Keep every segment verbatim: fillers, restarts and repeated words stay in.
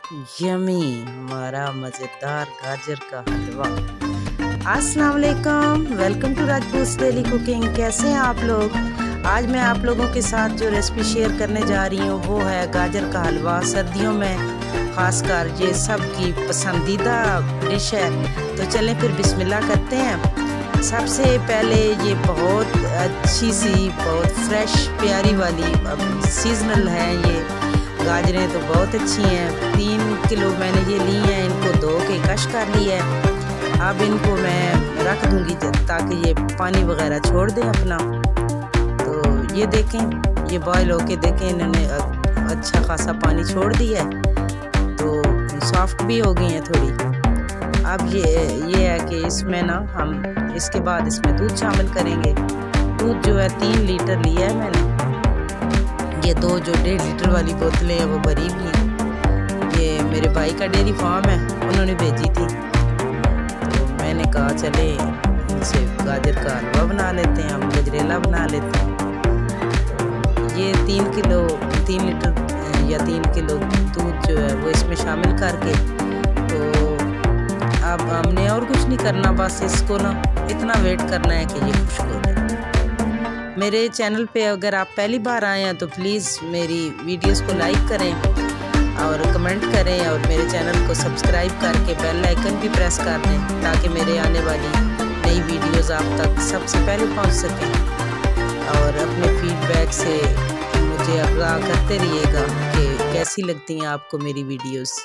Yummy हमारा मज़ेदार गाजर का हलवा। अस्सलाम वालेकुम, welcome to Rajput daily cooking. कैसे हैं आप लोग? आज मैं आप लोगों के साथ जो रेसिपी शेयर करने जा रही हूँ वो है गाजर का हलवा। सर्दियों में ख़ासकर ये सबकी पसंदीदा डिश है। तो चलें फिर बिस्मिल्लाह करते हैं। सबसे पहले ये बहुत अच्छी सी बहुत फ्रेश प्यारी वाली सीजनल है ये गाजरें, तो बहुत अच्छी हैं। तीन किलो मैंने ये ली हैं, इनको धो के कश कर लिया है। अब इनको मैं रख दूंगी ताकि ये पानी वगैरह छोड़ दें अपना। तो ये देखें, ये बॉयल होके देखें इन्होंने अच्छा खासा पानी छोड़ दिया है, तो सॉफ्ट भी हो गई हैं थोड़ी। अब ये ये है कि इसमें ना हम इसके बाद इसमें दूध शामिल करेंगे। दूध जो है तीन लीटर लिया है मैंने। ये दो जो डेढ़ लीटर वाली बोतलें हैं वो भरी हुई हैं। ये मेरे भाई का डेयरी फार्म है, उन्होंने भेजी थी, तो मैंने कहा चले इनसे गाजर का हलवा बना लेते हैं, हम गजरेला बना लेते हैं। तो ये तीन किलो तीन लीटर या तीन किलो दूध जो है वो इसमें शामिल करके, तो अब हमने और कुछ नहीं करना, बस इसको ना इतना वेट करना है कि ये खुश्क हो जाए। मेरे चैनल पे अगर आप पहली बार आए हैं तो प्लीज़ मेरी वीडियोस को लाइक करें और कमेंट करें और मेरे चैनल को सब्सक्राइब करके बेल आइकन भी प्रेस कर दें ताकि मेरे आने वाली नई वीडियोस आप तक सबसे पहले पहुंच सकें। और अपने फीडबैक से मुझे आगाह करते रहिएगा कि कैसी लगती हैं आपको मेरी वीडियोस।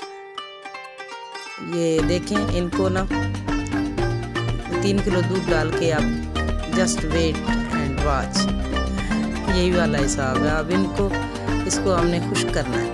ये देखें, इनको ना तीन किलो दूध डाल के आप जस्ट वेट एंड वॉच, यही वाला हिसाब है। अब इनको इसको हमने खुश्क करना है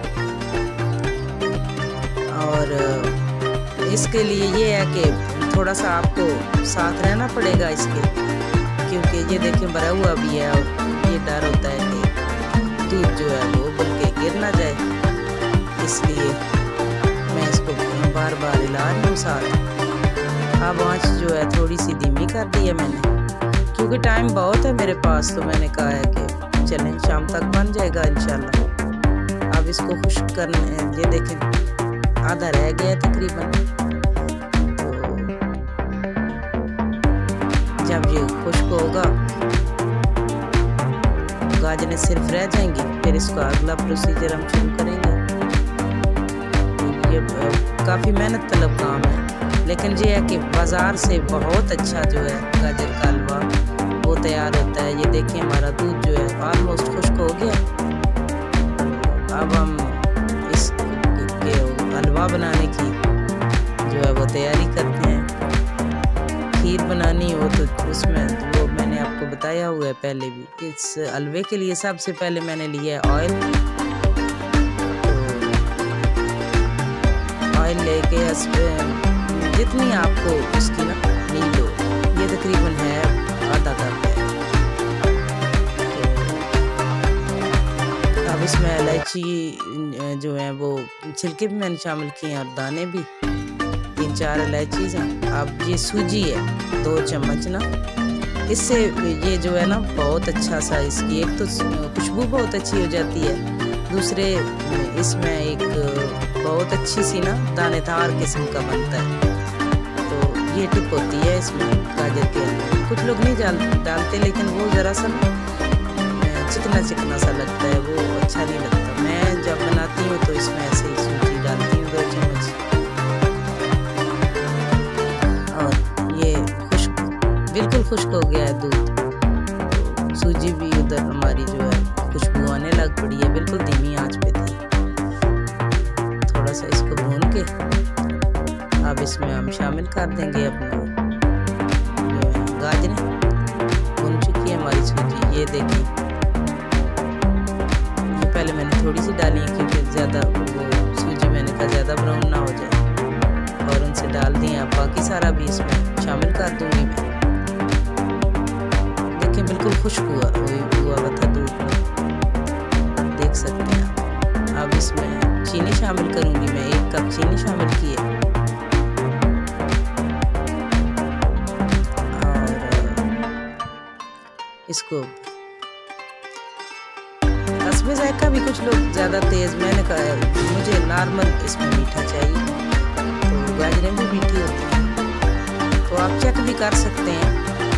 और इसके लिए ये है कि थोड़ा सा आपको साथ रहना पड़ेगा इसके, क्योंकि ये देखें भरा हुआ भी है और ये डर होता है कि दूध जो है वो उबल के गिर ना जाए, इसलिए मैं इसको बार बार हिला रही हूँ साथ। अब आँच जो है थोड़ी सी धीमी कर दी है मैंने, क्योंकि टाइम बहुत है मेरे पास, तो मैंने कहा है कि चलें शाम तक बन जाएगा इंशाल्लाह। अब इसको खुश्क करने, ये देखें आधा रह गया तकरीबन, तो जब ये खुश्क होगा गाजरें सिर्फ रह जाएंगी, फिर इसका अगला प्रोसीजर हम शुरू करेंगे। ये काफ़ी मेहनत तलब काम है, लेकिन ये है कि बाज़ार से बहुत अच्छा जो है गाजर का हलवा वो तैयार होता है। ये देखिए हमारा दूध जो है ऑलमोस्ट खुश्क हो गया। अब हम इस हलवा बनाने की जो है वो तैयारी करते हैं। खीर बनानी हो तो उसमें तो वो मैंने आपको बताया हुआ है पहले भी। इस हलवे के लिए सबसे पहले मैंने लिया है ऑयल। तो ऑयल लेके जितनी आपको उसकी ना नीड हो, ये तकरीबन है आधा कप है। अब इसमें इलायची जो है वो छिलके भी मैंने शामिल किए हैं और दाने भी, तीन चार इलायचीज़ हैं। अब ये सूजी है दो चम्मच ना, इससे ये जो है ना बहुत अच्छा सा इसकी एक तो खुशबू बहुत अच्छी हो जाती है, दूसरे इसमें एक बहुत अच्छी सी ना दानेदार किस्म का बनता है। तो ये टिप होती है इसमें गाजर के अंदर। कुछ लोग नहीं डाल डालते लेकिन वो ज़रा सा चिकना चिकना सा लगता है, वो अच्छा नहीं लगता। मैं जब बनाती हूँ तो इसमें ऐसे ही सूजी डालती हूँ दो चम्मच। और ये खुश्क बिल्कुल खुश्क हो गया है दूध, तो सूजी भी उधर हमारी जो है खुशबू आने लग पड़ी है, बिल्कुल धीमी आंच पे थी। थोड़ा सा इसको भून के अब इसमें हम शामिल कर देंगे अपना जो है गाजरें। भून चुकी है हमारी सूजी, ये देखिए। ये पहले मैंने थोड़ी सी डाली है क्योंकि ज़्यादा वो सूजी मैंने कहा ज़्यादा ब्राउन ना हो जाए, और उनसे डाल दिए। अब बाकी सारा भी इसमें शामिल कर दूँगी मैं। देखिए बिल्कुल खुश्क हुआ हुआ हुआ था दूध, देख सकते हैं आप। अब इसमें चीनी शामिल करूँगी मैं, एक कप चीनी शामिल की है। इसको हस्बे जायका भी कुछ लोग ज़्यादा तेज़, मैंने कहा मुझे ना नॉर्मल इसमें मीठा चाहिए, तो गाजरें भी मीठी होती हैं, तो आप चेक भी कर सकते हैं।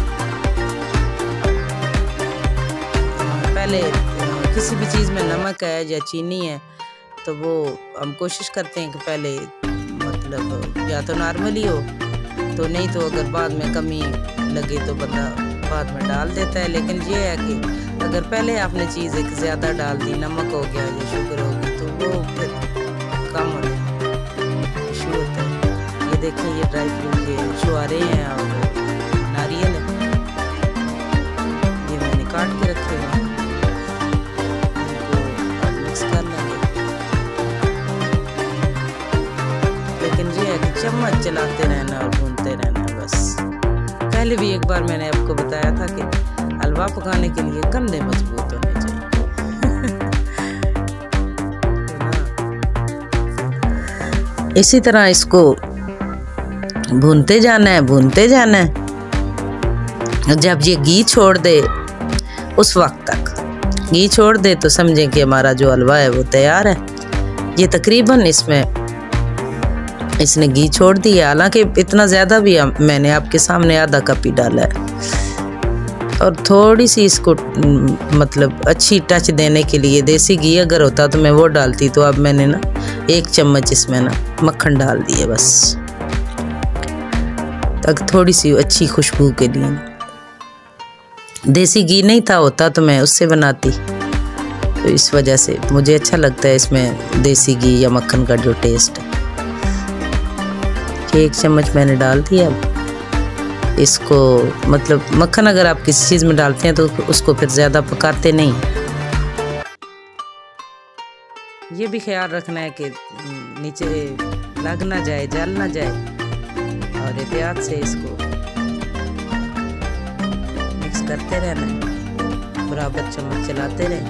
पहले किसी भी चीज़ में नमक है या चीनी है तो वो हम कोशिश करते हैं कि पहले मतलब या तो नॉर्मल ही हो, तो नहीं तो अगर बाद में कमी लगे तो बंदा बाद में डाल देता है। लेकिन ये है कि अगर पहले आपने चीज़ एक ज़्यादा डाल दी, नमक हो गया या शुगर हो गई, तो वो फिर कम होने इशू होता है। ये देखिए ये ड्राई फ्रूट ये छुआरे हैं और नारियल है, ये मैंने काट के रखे हुए हैं, इनको मिक्स कर लेंगे। लेकिन ये है कि चम्मच चलाते रहना और भूनते रहना बस। पहले भी एक बार मैंने आपको बताया था कि हलवा पकाने के लिए कंधे मजबूत होने चाहिए। इसी तरह इसको भूनते जाना है, भूनते जाना है। जब ये घी छोड़ दे उस वक्त तक घी छोड़ दे तो समझें कि हमारा जो हलवा है वो तैयार है। ये तकरीबन इसमें इसने घी छोड़ दिया, हालांकि इतना ज़्यादा भी मैंने आपके सामने आधा कप ही डाला है, और थोड़ी सी इसको मतलब अच्छी टच देने के लिए देसी घी अगर होता तो मैं वो डालती, तो अब मैंने ना एक चम्मच इसमें ना मक्खन डाल दिया बस, तक थोड़ी सी अच्छी खुशबू के लिए। देसी घी नहीं था होता तो मैं उससे बनाती, तो इस वजह से मुझे अच्छा लगता है इसमें देसी घी या मक्खन का जो टेस्ट है। एक चम्मच मैंने डाल दिया। इसको मतलब मक्खन अगर आप किसी चीज़ में डालते हैं तो उसको फिर ज़्यादा पकाते नहीं। ये भी ख्याल रखना है कि नीचे लग ना जाए, जल ना जाए, और एहतियात से इसको मिक्स करते रहना है, बराबर चम्मच चलाते रहें।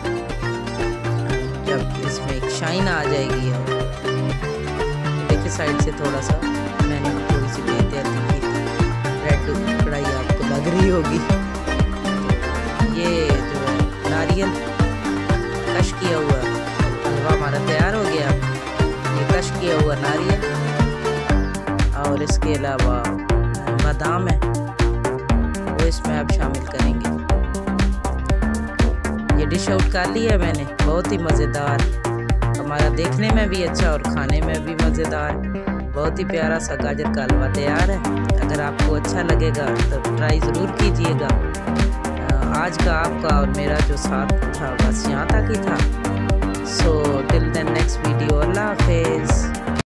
जब इसमें एक शाइन आ जाएगी, और देखिए साइड से थोड़ा सा मैंने थोड़ी सी बेहतरी की थी, रेड कढ़ाई आपको लग रही होगी। ये जो है नारियल कश किया हुआ हलवा हमारा तैयार हो गया। ये कश किया हुआ नारियल और इसके अलावा बादाम है वो इसमें आप शामिल करेंगे। ये डिश आउट कर लिया है मैंने, बहुत ही मज़ेदार, हमारा देखने में भी अच्छा और खाने में भी मज़ेदार, बहुत ही प्यारा सा गाजर का हलवा तैयार है। अगर आपको अच्छा लगेगा तो ट्राई ज़रूर कीजिएगा। आज का आपका और मेरा जो साथ था बस यहाँ तक ही था। So till then next video, अल्लाह।